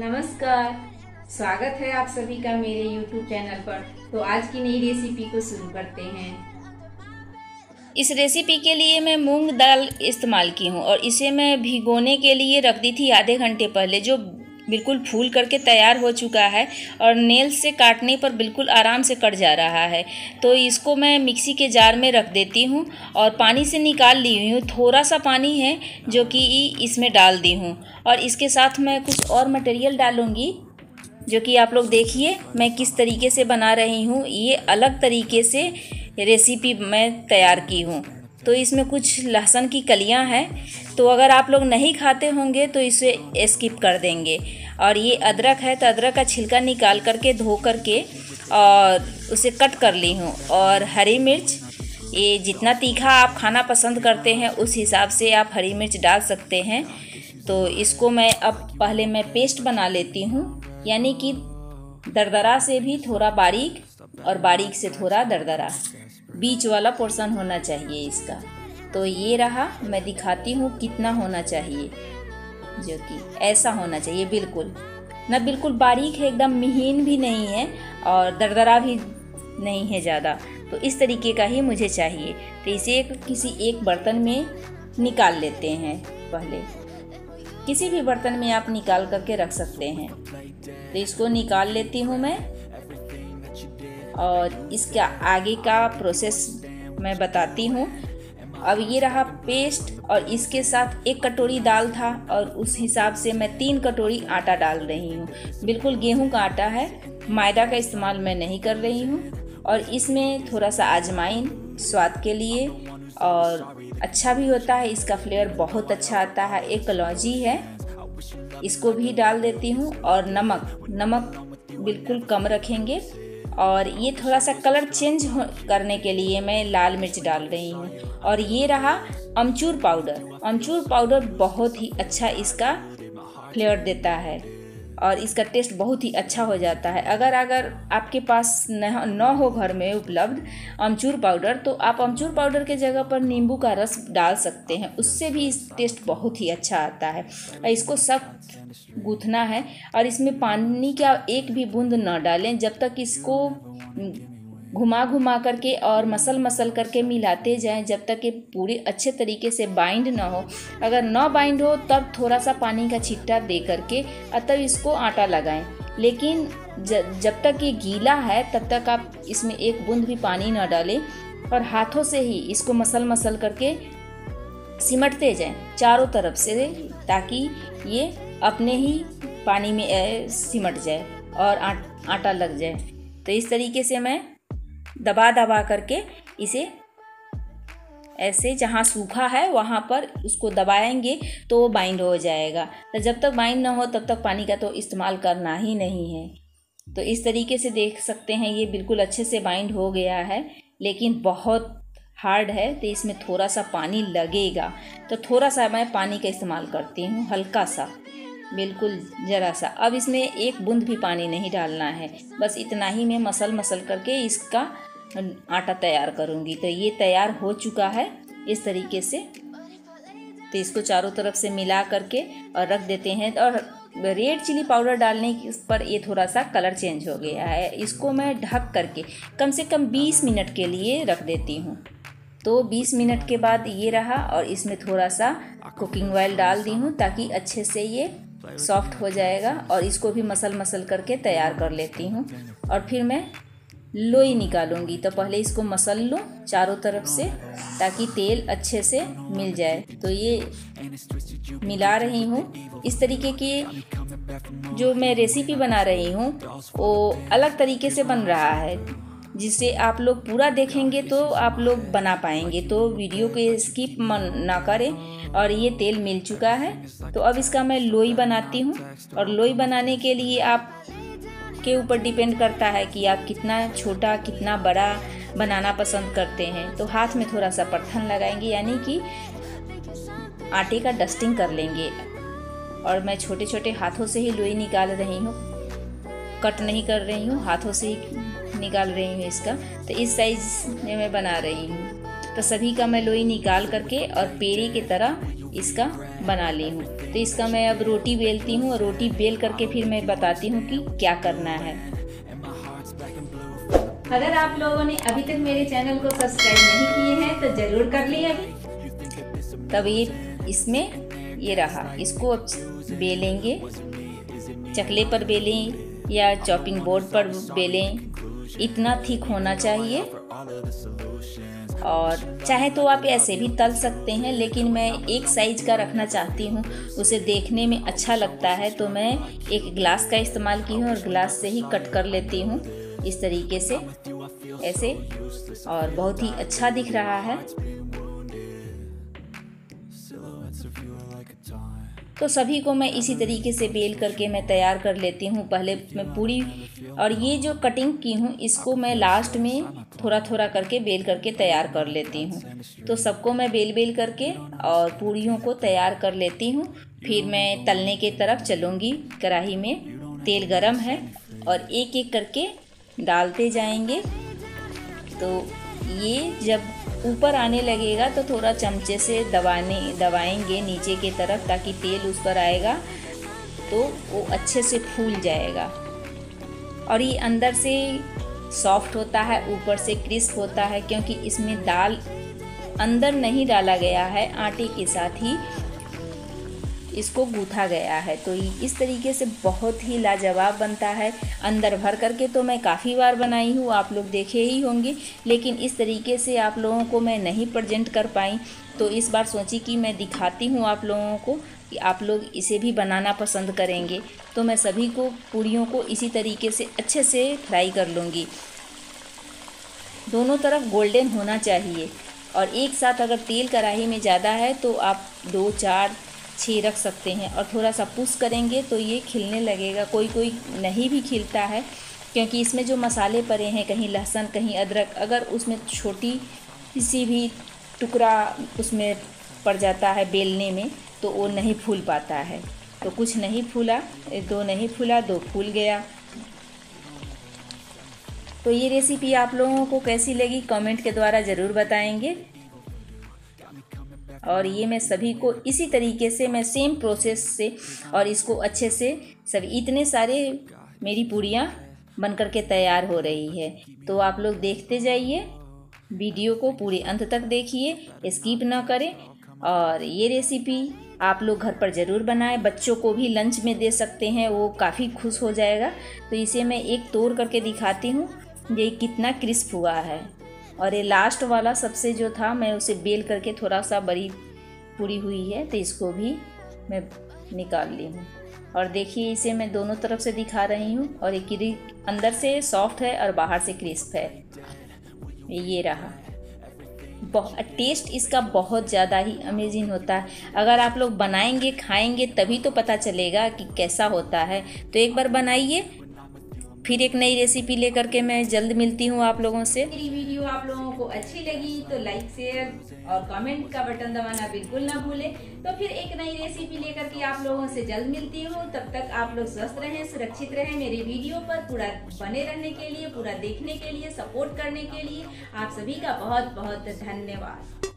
नमस्कार। स्वागत है आप सभी का मेरे YouTube चैनल पर। तो आज की नई रेसिपी को शुरू करते हैं। इस रेसिपी के लिए मैं मूंग दाल इस्तेमाल की हूँ और इसे मैं भिगोने के लिए रख दी थी आधे घंटे पहले, जो बिल्कुल फूल करके तैयार हो चुका है और नेल से काटने पर बिल्कुल आराम से कट जा रहा है। तो इसको मैं मिक्सी के जार में रख देती हूँ और पानी से निकाल ली हूँ। थोड़ा सा पानी है जो कि इसमें डाल दी हूँ और इसके साथ मैं कुछ और मटेरियल डालूँगी, जो कि आप लोग देखिए मैं किस तरीके से बना रही हूँ। ये अलग तरीके से रेसिपी मैं तैयार की हूँ। तो इसमें कुछ लहसुन की कलियाँ हैं, तो अगर आप लोग नहीं खाते होंगे तो इसे स्किप कर देंगे। और ये अदरक है, तो अदरक का छिलका निकाल करके धो करके और उसे कट कर ली हूँ। और हरी मिर्च, ये जितना तीखा आप खाना पसंद करते हैं उस हिसाब से आप हरी मिर्च डाल सकते हैं। तो इसको मैं अब पहले मैं पेस्ट बना लेती हूँ, यानी कि दरदरा से भी थोड़ा बारीक और बारीक से थोड़ा दरदरा, बीच वाला पोर्शन होना चाहिए इसका। तो ये रहा, मैं दिखाती हूँ कितना होना चाहिए, जो कि ऐसा होना चाहिए, बिल्कुल ना बिल्कुल बारीक है, एकदम महीन भी नहीं है और दरदरा भी नहीं है ज़्यादा। तो इस तरीके का ही मुझे चाहिए। तो इसे किसी एक बर्तन में निकाल लेते हैं। पहले किसी भी बर्तन में आप निकाल करके रख सकते हैं। तो इसको निकाल लेती हूँ मैं और इसका आगे का प्रोसेस मैं बताती हूँ। अब ये रहा पेस्ट और इसके साथ 1 कटोरी दाल था और उस हिसाब से मैं 3 कटोरी आटा डाल रही हूँ। बिल्कुल गेहूं का आटा है, मैदा का इस्तेमाल मैं नहीं कर रही हूँ। और इसमें थोड़ा सा अजवाइन स्वाद के लिए, और अच्छा भी होता है, इसका फ्लेवर बहुत अच्छा आता है। एक कलौंजी है, इसको भी डाल देती हूँ। और नमक बिल्कुल कम रखेंगे। और ये थोड़ा सा कलर चेंज करने के लिए मैं लाल मिर्च डाल रही हूँ। और ये रहा अमचूर पाउडर बहुत ही अच्छा इसका फ्लेवर देता है और इसका टेस्ट बहुत ही अच्छा हो जाता है। अगर आपके पास न हो घर में उपलब्ध अमचूर पाउडर, तो आप अमचूर पाउडर के जगह पर नींबू का रस डाल सकते हैं, उससे भी टेस्ट बहुत ही अच्छा आता है। और इसको सब गूँथना है और इसमें पानी का एक भी बूंद न डालें, जब तक इसको घुमा करके और मसल करके मिलाते जाएं, जब तक ये पूरी अच्छे तरीके से बाइंड ना हो। अगर ना बाइंड हो तब थोड़ा सा पानी का छिट्टा दे करके तब इसको आटा लगाएं। लेकिन जब तक ये गीला है तब तक आप इसमें एक बूंद भी पानी ना डालें और हाथों से ही इसको मसल करके सिमटते जाएं चारों तरफ से, ताकि ये अपने ही पानी में सिमट जाए और आटा लग जाए। तो इस तरीके से मैं दबा करके इसे ऐसे जहाँ सूखा है वहाँ पर उसको दबाएंगे तो वो बाइंड हो जाएगा। तो जब तक बाइंड ना हो तब तक पानी का तो इस्तेमाल करना ही नहीं है। तो इस तरीके से देख सकते हैं ये बिल्कुल अच्छे से बाइंड हो गया है, लेकिन बहुत हार्ड है तो इसमें थोड़ा सा पानी लगेगा। तो थोड़ा सा मैं पानी का इस्तेमाल करती हूँ, हल्का सा, बिल्कुल ज़रा सा। अब इसमें एक बूंद भी पानी नहीं डालना है, बस इतना ही मैं मसल करके इसका आटा तैयार करूँगी। तो ये तैयार हो चुका है इस तरीके से। तो इसको चारों तरफ से मिला करके और रख देते हैं। और रेड चिली पाउडर डालने पर ये थोड़ा सा कलर चेंज हो गया है। इसको मैं ढक करके कम से कम 20 मिनट के लिए रख देती हूँ। तो 20 मिनट के बाद ये रहा और इसमें थोड़ा सा कुकिंग ऑयल डाल दी हूँ ताकि अच्छे से ये सॉफ्ट हो जाएगा। और इसको भी मसल करके तैयार कर लेती हूँ। और फिर मैं लोई निकालूंगी। तो पहले इसको मसल लूँ चारों तरफ से ताकि तेल अच्छे से मिल जाए। तो ये मिला रही हूँ। इस तरीके की जो मैं रेसिपी बना रही हूँ वो अलग तरीके से बन रहा है, जिसे आप लोग पूरा देखेंगे तो आप लोग बना पाएंगे। तो वीडियो को स्किप ना करें। और ये तेल मिल चुका है। तो अब इसका मैं लोई बनाती हूँ। और लोई बनाने के लिए आप के ऊपर डिपेंड करता है कि आप कितना छोटा कितना बड़ा बनाना पसंद करते हैं। तो हाथ में थोड़ा सा परथन लगाएंगे, यानी कि आटे का डस्टिंग कर लेंगे। और मैं छोटे छोटे हाथों से ही लोई निकाल रही हूँ, कट नहीं कर रही हूँ, हाथों से ही निकाल रही हूँ इसका। तो इस साइज में मैं बना रही हूँ। तो सभी का मैं लोई निकाल करके और पेड़े की तरह इसका बना ली हूँ। तो इसका मैं अब रोटी बेलती हूँ और रोटी बेल करके फिर मैं बताती हूँ कि क्या करना है। अगर आप लोगों ने अभी तक मेरे चैनल को सब्सक्राइब नहीं किए हैं तो जरूर कर लें अभी। तब ये इसमें ये रहा, इसको अब बेलेंगे, चकले पर बेलें या चॉपिंग बोर्ड पर बेलें, इतना थिक होना चाहिए। और चाहे तो आप ऐसे भी तल सकते हैं, लेकिन मैं एक साइज का रखना चाहती हूँ, उसे देखने में अच्छा लगता है, तो मैं एक ग्लास का इस्तेमाल की हूँ और ग्लास से ही कट कर लेती हूँ इस तरीके से, ऐसे, और बहुत ही अच्छा दिख रहा है। तो सभी को मैं इसी तरीके से बेल करके मैं तैयार कर लेती हूँ। पहले मैं पूरी, और ये जो कटिंग की हूँ इसको मैं लास्ट में थोड़ा थोड़ा करके बेल करके तैयार कर लेती हूँ। तो सबको मैं बेल करके और पूरियों को तैयार कर लेती हूँ। फिर मैं तलने के तरफ चलूँगी। कढ़ाई में तेल गरम है और एक एक करके डालते जाएंगे। तो ये जब ऊपर आने लगेगा तो थोड़ा चमचे से दबाएंगे नीचे की तरफ, ताकि तेल उस पर आएगा तो वो अच्छे से फूल जाएगा। और ये अंदर से सॉफ्ट होता है, ऊपर से क्रिस्प होता है, क्योंकि इसमें दाल अंदर नहीं डाला गया है, आटे के साथ ही इसको गूथा गया है। तो इस तरीके से बहुत ही लाजवाब बनता है। अंदर भर करके तो मैं काफ़ी बार बनाई हूँ, आप लोग देखे ही होंगे, लेकिन इस तरीके से आप लोगों को मैं नहीं प्रेजेंट कर पाई। तो इस बार सोची कि मैं दिखाती हूँ आप लोगों को कि आप लोग इसे भी बनाना पसंद करेंगे। तो मैं सभी को पूरियों को इसी तरीके से अच्छे से फ्राई कर लूँगी। दोनों तरफ गोल्डन होना चाहिए। और एक साथ अगर तेल कढ़ाई में ज़्यादा है तो आप 2, 4, 6 रख सकते हैं, और थोड़ा सा पुश करेंगे तो ये खिलने लगेगा। कोई कोई नहीं भी खिलता है, क्योंकि इसमें जो मसाले पड़े हैं, कहीं लहसुन कहीं अदरक, अगर उसमें छोटी सी भी टुकड़ा उसमें पड़ जाता है बेलने में तो वो नहीं फूल पाता है। तो कुछ नहीं फूला, 2 नहीं फूला, 2 फूल गया। तो ये रेसिपी आप लोगों को कैसी लगी कमेंट के द्वारा ज़रूर बताएंगे। और ये मैं सभी को इसी तरीके से मैं सेम प्रोसेस से और इसको अच्छे से सभी, इतने सारे मेरी पूरियाँ बनकर के तैयार हो रही है। तो आप लोग देखते जाइए, वीडियो को पूरे अंत तक देखिए, स्किप ना करें। और ये रेसिपी आप लोग घर पर ज़रूर बनाएं, बच्चों को भी लंच में दे सकते हैं, वो काफ़ी खुश हो जाएगा। तो इसे मैं एक तोड़ करके दिखाती हूँ, ये कितना क्रिस्प हुआ है। और ये लास्ट वाला सबसे जो था, मैं उसे बेल करके थोड़ा सा बड़ी पूरी हुई है, तो इसको भी मैं निकाल ली हूँ। और देखिए इसे मैं दोनों तरफ से दिखा रही हूँ, और ये अंदर से सॉफ्ट है और बाहर से क्रिस्प है। ये रहा। टेस्ट इसका बहुत ज़्यादा ही अमेजिंग होता है। अगर आप लोग बनाएंगे खाएंगे तभी तो पता चलेगा कि कैसा होता है। तो एक बार बनाइए, फिर एक नई रेसिपी लेकर के मैं जल्द मिलती हूँ आप लोगों से। मेरी वीडियो आप लोगों को अच्छी लगी तो लाइक, शेयर और कमेंट का बटन दबाना बिल्कुल ना भूलें। तो फिर एक नई रेसिपी लेकर के आप लोगों से जल्द मिलती हूँ। तब तक आप लोग स्वस्थ रहें, सुरक्षित रहें। मेरे वीडियो पर पूरा बने रहने के लिए, पूरा देखने के लिए, सपोर्ट करने के लिए आप सभी का बहुत बहुत धन्यवाद।